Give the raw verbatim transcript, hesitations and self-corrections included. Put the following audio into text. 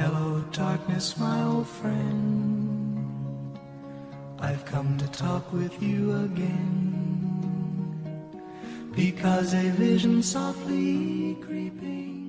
Hello, darkness, my old friend. I've come to talk with you again, because a vision softly creeping